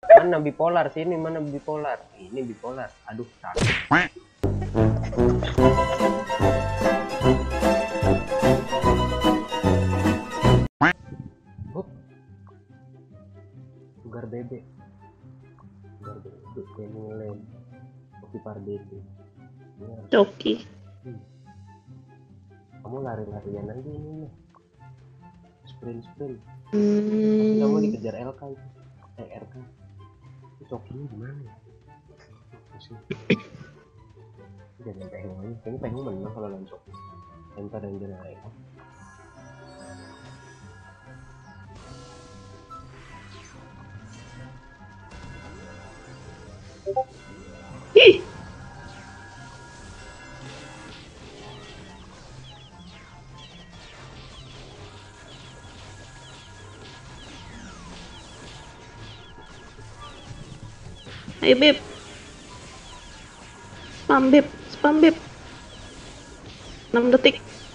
Mana bipolar sini, mana bipolar? Ini bipolar. Aduh, sakit. Hup. Sugar bebek. Sugar bebek penilai. Kopi pardede. Coki. Kamu lari-larian aja ini nih. Sprint. Tapi kamu Hmm. dikejar LK itu. RK. Itu cokinya gimana ya? Jangan pengen aja. Kayaknya pengen menang kalau lawan coki. Enter yang naik. Ih. Ayo beb. Spam beb. 6 detik.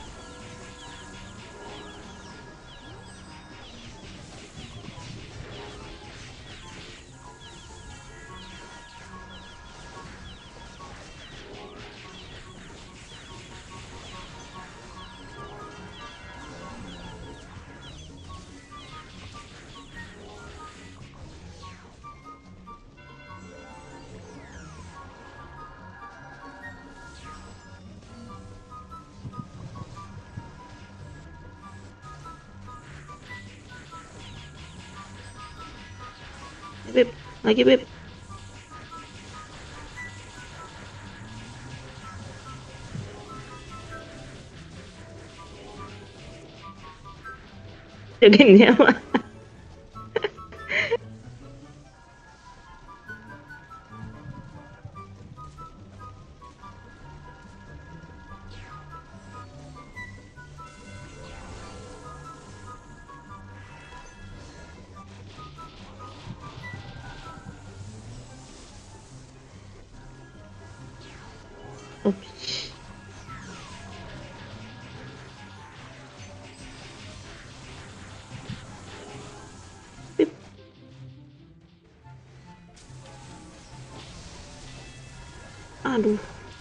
Beb, lagi beb. Jagain dia mah. Ups. Beb. Aduh.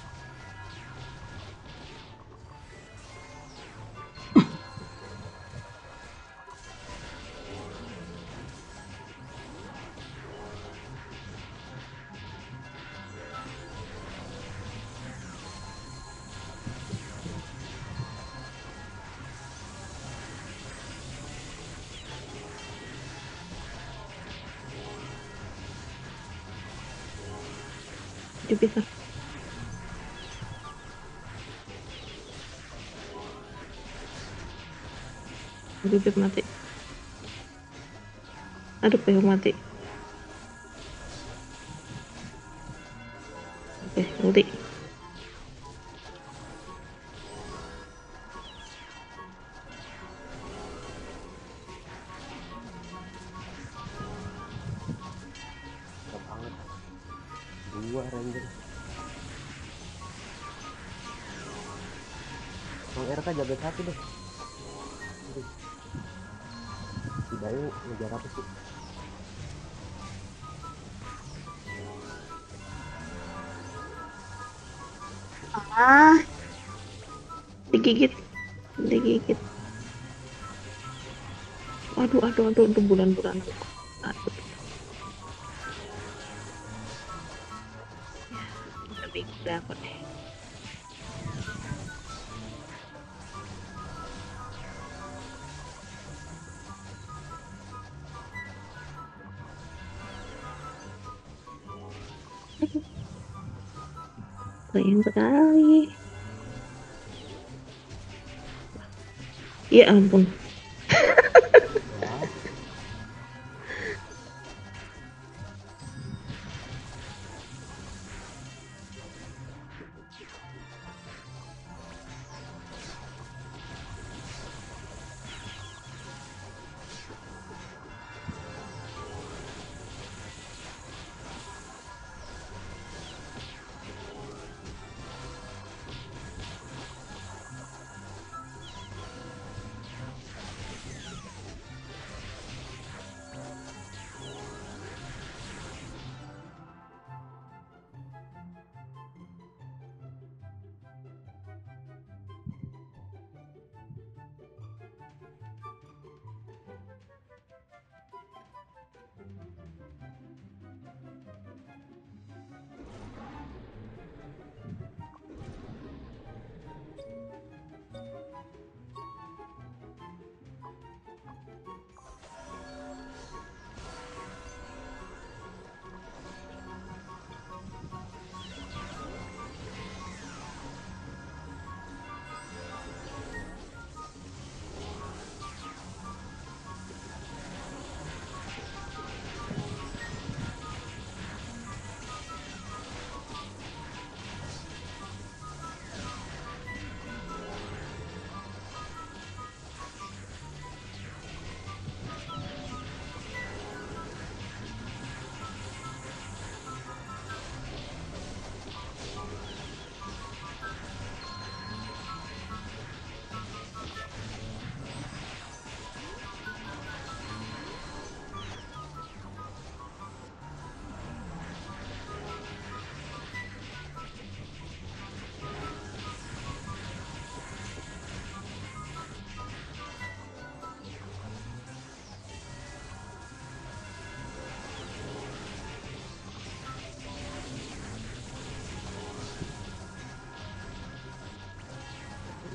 Jupiter. Aduh beb mati. Aduh beb mati. Oke, ulti. Banget. 2 ranger. Bang RK jaga satu deh. Tidak ini ngejar apa sih? Ah, digigit. Aduh, bulan-bulan. Aduh. Ya, lebih dapat deh. Sayang sekali. Ya ampun. Ya.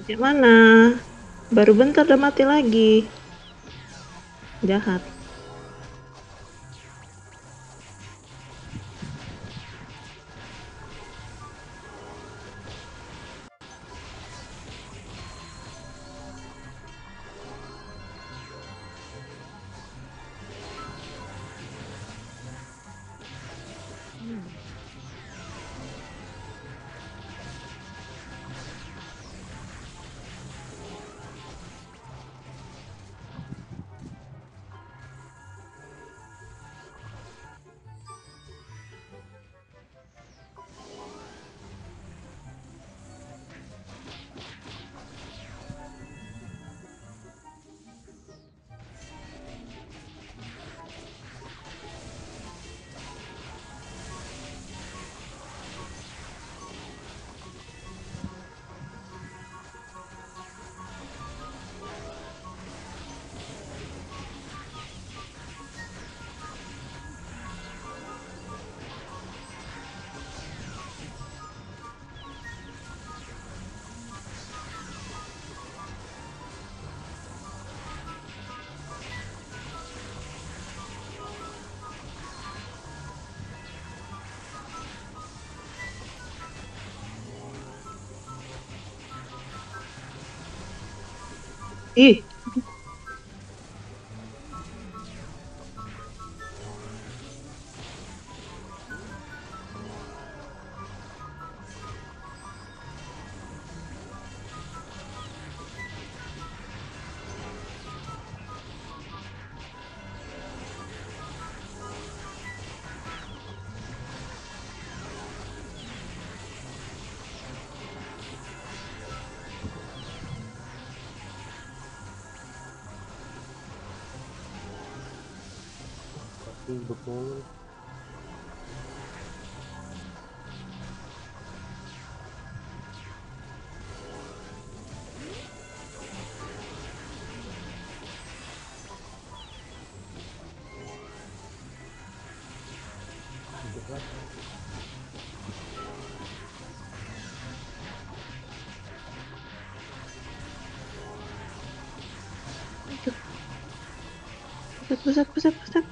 Yang mana? Baru bentar udah mati lagi. Jahat. Ih, Pasti hidup mulu. Hidup lagi. pusat.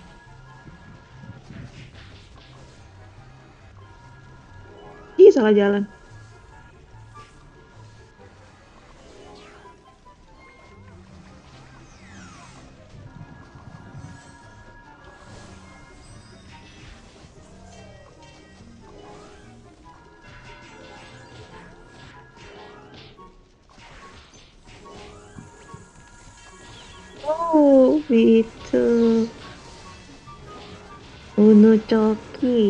Ih, salah jalan. Oh, itu. Uno Coki.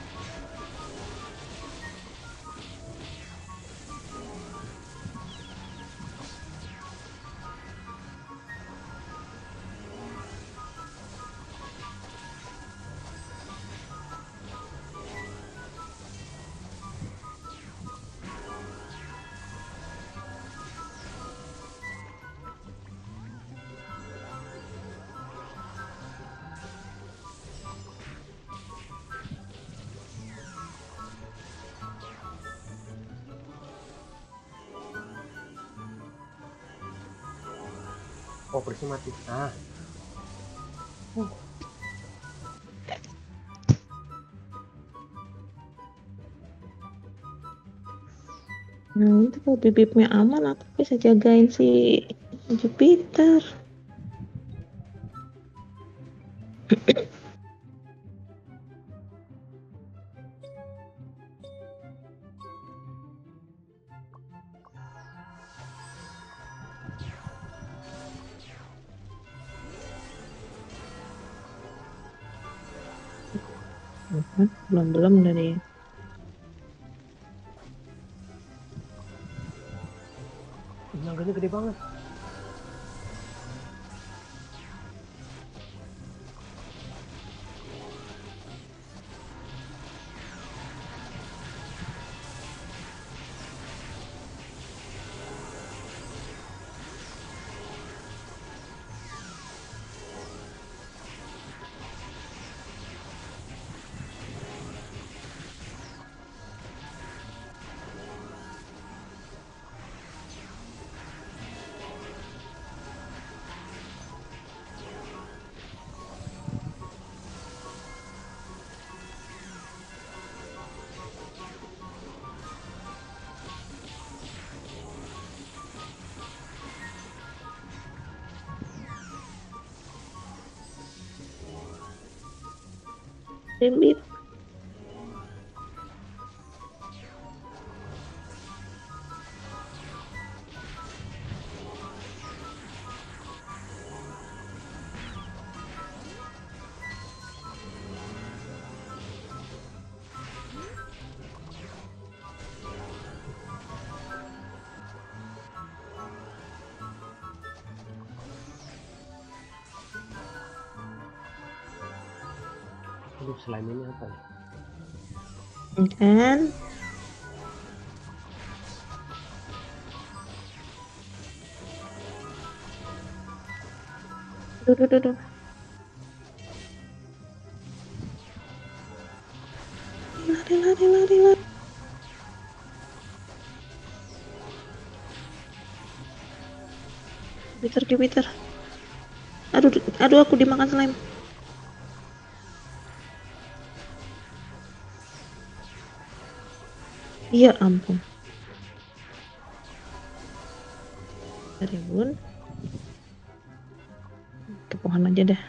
Oh, Prisnya mati. Ah. Nah, itu kalau bibitnya aman, aku bisa jagain si Jupiter. Belum dari. Naganya gede banget. Bip. Aduh, slime ini apa ya? Kan? Duh. Lari. Jupiter. Aduh, aku dimakan slime. Iya ampun. Dari bun. Ke pohon aja dah.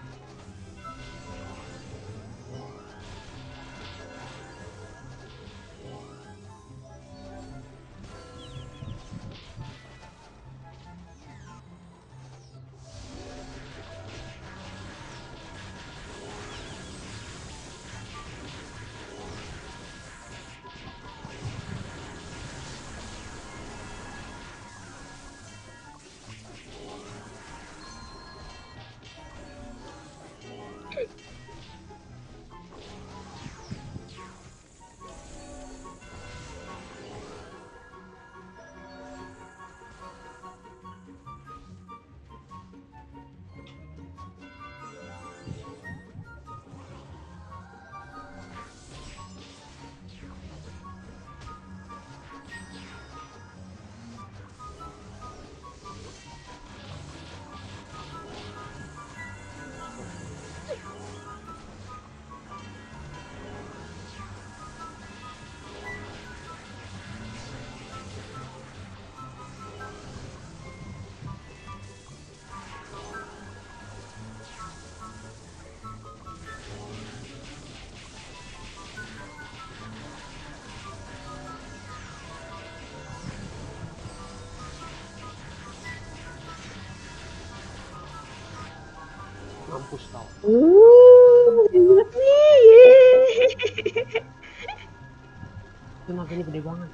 Mampus kau. Hebat nih. Yeay. Itu naga ini gede banget.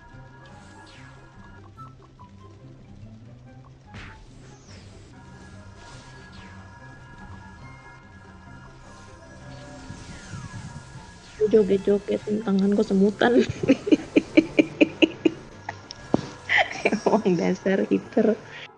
Joget-joget tanganku semutan. Emang dasar hitter.